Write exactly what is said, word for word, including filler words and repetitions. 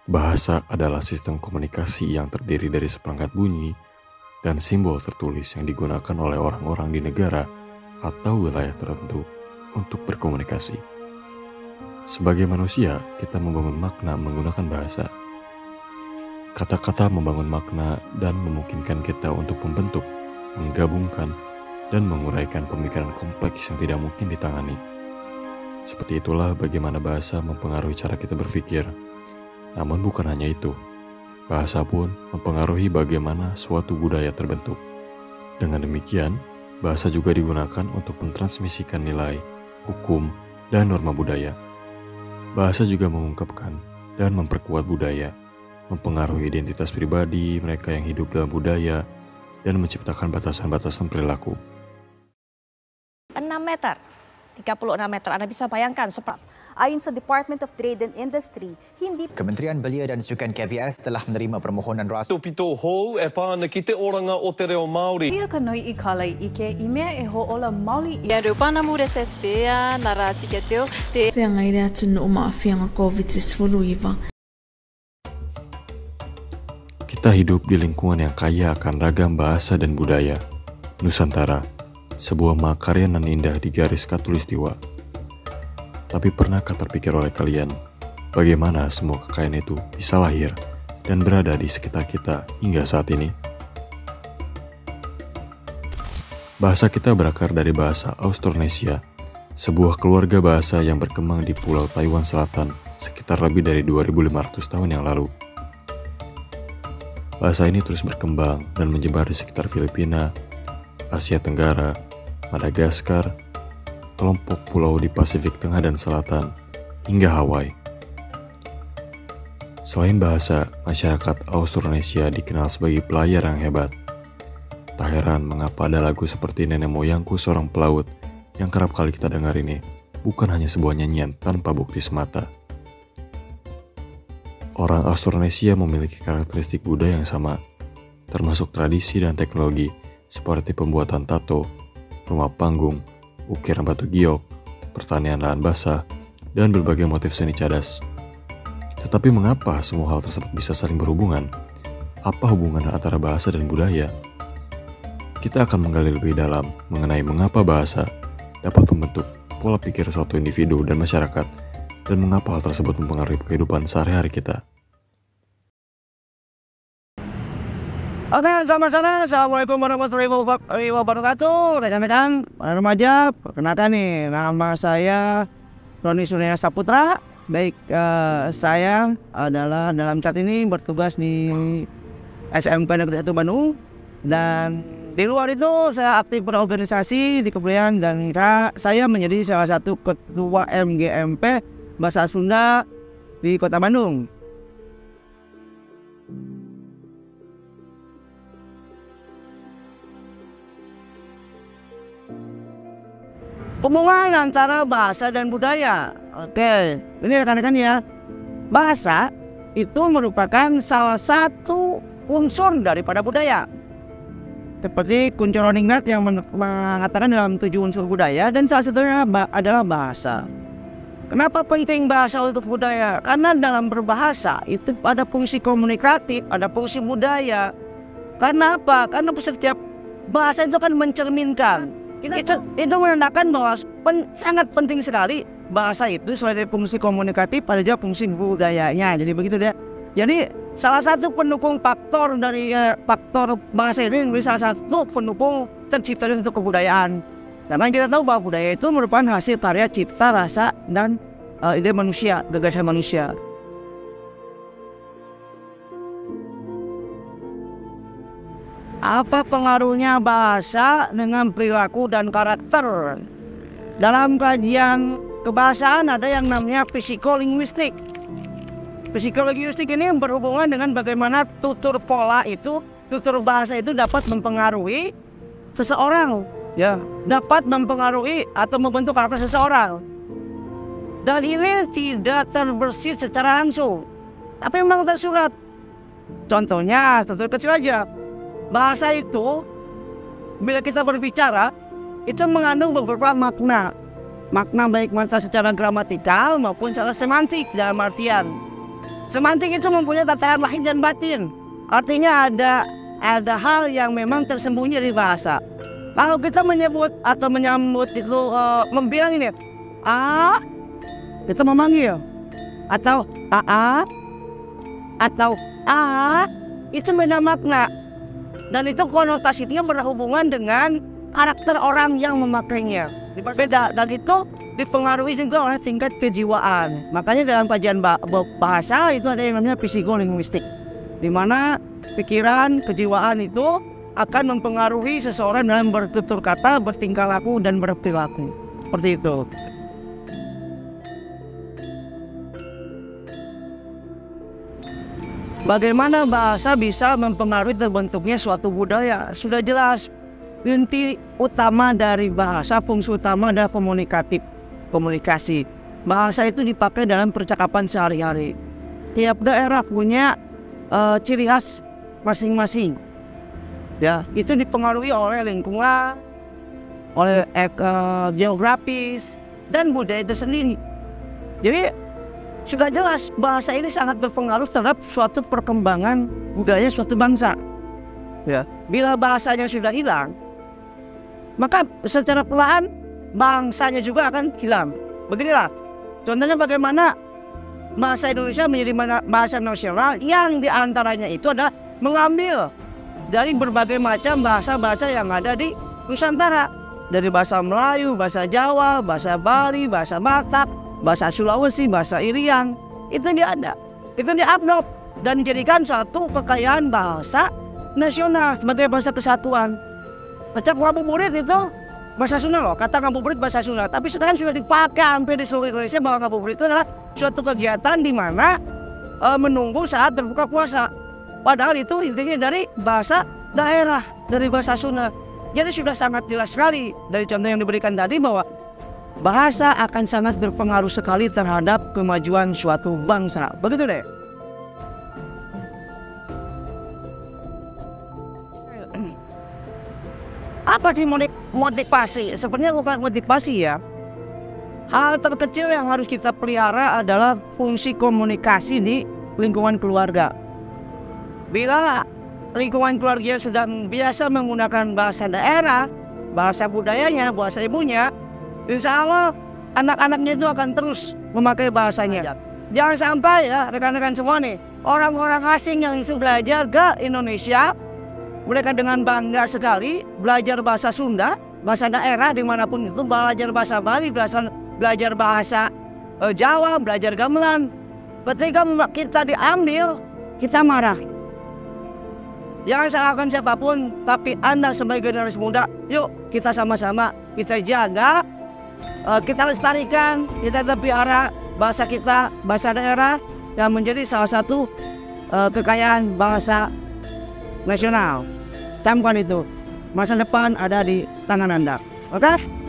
Bahasa adalah sistem komunikasi yang terdiri dari seperangkat bunyi dan simbol tertulis yang digunakan oleh orang-orang di negara atau wilayah tertentu untuk berkomunikasi. Sebagai manusia, kita membangun makna menggunakan bahasa. Kata-kata membangun makna dan memungkinkan kita untuk membentuk, menggabungkan, dan menguraikan pemikiran kompleks yang tidak mungkin ditangani. Seperti itulah bagaimana bahasa mempengaruhi cara kita berpikir. Namun bukan hanya itu, bahasa pun mempengaruhi bagaimana suatu budaya terbentuk. Dengan demikian, bahasa juga digunakan untuk mentransmisikan nilai, hukum, dan norma budaya. Bahasa juga mengungkapkan dan memperkuat budaya, mempengaruhi identitas pribadi mereka yang hidup dalam budaya, dan menciptakan batasan-batasan perilaku. enam meter, tiga puluh enam meter, Anda bisa bayangkan seperti. Ayon sa Department of Trade and Industry, hindi Kementerian Belia dan Sukan K B S telah menerima permohonan rasa. Pito ho e pāna ki te oranga o te reo Māori. Ia kanoi i kalai ike i mea e ho ola Māori i. Ia rupana mure se spea na rāti ke teo te. Whianga i rea tunu o maa whianga COVID sepuluh iwa. Kita hidup di lingkungan yang kaya akan ragam bahasa dan budaya. Nusantara, sebuah makarya nan indah di garis khatulistiwa. Tapi pernahkah terpikir oleh kalian, bagaimana semua kekayaan itu bisa lahir dan berada di sekitar kita hingga saat ini? Bahasa kita berakar dari bahasa Austronesia, sebuah keluarga bahasa yang berkembang di Pulau Taiwan Selatan sekitar lebih dari dua ribu lima ratus tahun yang lalu. Bahasa ini terus berkembang dan menyebar di sekitar Filipina, Asia Tenggara, Madagaskar, kelompok pulau di Pasifik Tengah dan Selatan, hingga Hawaii. Selain bahasa, masyarakat Austronesia dikenal sebagai pelayar yang hebat. Tak heran mengapa ada lagu seperti Nenek Moyangku Seorang Pelaut yang kerap kali kita dengar ini bukan hanya sebuah nyanyian tanpa bukti semata. Orang Austronesia memiliki karakteristik budaya yang sama, termasuk tradisi dan teknologi seperti pembuatan tato, rumah panggung, ukiran batu giok, pertanian lahan basah, dan berbagai motif seni cadas. Tetapi mengapa semua hal tersebut bisa saling berhubungan? Apa hubungan antara bahasa dan budaya? Kita akan menggali lebih dalam mengenai mengapa bahasa dapat membentuk pola pikir suatu individu dan masyarakat, dan mengapa hal tersebut mempengaruhi kehidupan sehari-hari kita. Oke, sama-sama. Assalamualaikum warahmatullahi wabarakatuh. Rekan-rekan, para remaja, perkenalkan nih, nama saya Roni Surya Saputra. Baik, uh, saya adalah dalam saat ini bertugas di S M K Negeri satu Bandung. Dan di luar itu saya aktif berorganisasi di kebudayaan dan saya menjadi salah satu ketua M G M P Bahasa Sunda di Kota Bandung. Hubungan antara bahasa dan budaya. Oke, ini rekan-rekan ya. Bahasa itu merupakan salah satu unsur daripada budaya. Seperti Kunco Roningrat yang mengatakan dalam tujuh unsur budaya, dan salah satunya adalah bahasa. Kenapa penting bahasa untuk budaya? Karena dalam berbahasa itu ada fungsi komunikatif, ada fungsi budaya. Karena apa? Karena setiap bahasa itu kan mencerminkan. Itu, itu menandakan bahwa pen, sangat penting sekali bahasa itu selain fungsi komunikatif ada juga fungsi budayanya. Jadi begitu deh. Jadi salah satu pendukung faktor dari eh, faktor bahasa ini menjadi salah satu pendukung tercipta untuk kebudayaan. Karena kita tahu bahwa budaya itu merupakan hasil karya cipta, rasa, dan uh, ide manusia, gagasan manusia. Apa pengaruhnya bahasa dengan perilaku dan karakter? Dalam kajian kebahasaan ada yang namanya psikolinguistik. Psikolinguistik ini berhubungan dengan bagaimana tutur pola itu, tutur bahasa itu dapat mempengaruhi seseorang, ya, dapat mempengaruhi atau membentuk karakter seseorang. Dan ini tidak terbersit secara langsung, tapi memang tersurat. Contohnya, contoh kecil aja. Bahasa itu, bila kita berbicara, itu mengandung beberapa makna. Makna baik makna secara gramatikal maupun secara semantik dalam artian. Semantik itu mempunyai tataran lahir dan batin. Artinya ada ada hal yang memang tersembunyi dari bahasa. Kalau kita menyebut atau menyambut itu uh, membilang ini, a, kita memanggil, atau a, atau a, itu beda makna. Dan itu konotasinya berhubungan dengan karakter orang yang memakainya. Beda, dan itu dipengaruhi juga oleh tingkat kejiwaan. Makanya dalam kajian bahasa itu ada yang namanya psikolinguistik, di mana pikiran, kejiwaan itu akan mempengaruhi seseorang dalam bertutur kata, bertingkah laku, dan berperilaku. Seperti itu. Bagaimana bahasa bisa mempengaruhi terbentuknya suatu budaya? Sudah jelas. Inti utama dari bahasa, fungsi utama adalah komunikatif, komunikasi. Bahasa itu dipakai dalam percakapan sehari-hari. Tiap daerah punya uh, ciri khas masing-masing. Ya, itu dipengaruhi oleh lingkungan, oleh uh, geografis, dan budaya itu sendiri. Jadi sudah jelas bahasa ini sangat berpengaruh terhadap suatu perkembangan budaya suatu bangsa. Ya, bila bahasanya sudah hilang, maka secara perlahan bangsanya juga akan hilang. Beginilah, contohnya bagaimana bahasa Indonesia menjadi bahasa nasional yang diantaranya itu adalah mengambil dari berbagai macam bahasa-bahasa yang ada di Nusantara. Dari bahasa Melayu, bahasa Jawa, bahasa Bali, bahasa Batak, bahasa Sulawesi, bahasa Irian. Itu dia ada. Itu diadop dan dijadikan satu kekayaan bahasa nasional sebagai bahasa kesatuan. Macam ngabuburit itu bahasa Sunda loh, kata ngabuburit bahasa Sunda. Tapi sekarang sudah dipakai hampir di seluruh Indonesia bahwa ngabuburit itu adalah suatu kegiatan di mana e, menunggu saat berbuka puasa. Padahal itu intinya dari bahasa daerah, dari bahasa Sunda. Jadi sudah sangat jelas sekali dari contoh yang diberikan tadi bahwa bahasa akan sangat berpengaruh sekali terhadap kemajuan suatu bangsa. Begitu deh. Apa sih motivasi? Sebenarnya bukan motivasi ya. Hal terkecil yang harus kita pelihara adalah fungsi komunikasi di lingkungan keluarga. Bila lingkungan keluarga sudah biasa menggunakan bahasa daerah, bahasa budayanya, bahasa ibunya, insya Allah anak-anaknya itu akan terus memakai bahasanya. Jangan sampai ya rekan-rekan semua nih, orang-orang asing yang ingin belajar ke Indonesia, mereka dengan bangga sekali belajar bahasa Sunda, bahasa daerah dimanapun itu, belajar bahasa Bali, belajar, belajar bahasa eh, Jawa, belajar gamelan. Ketika kita diambil, kita marah. Jangan salahkan siapapun, tapi Anda sebagai generasi muda, yuk kita sama-sama kita jaga, eh, kita lestarikan, kita pelihara bahasa kita, bahasa daerah yang menjadi salah satu eh, kekayaan bahasa nasional. Camkan itu, masa depan ada di tangan Anda. Oke?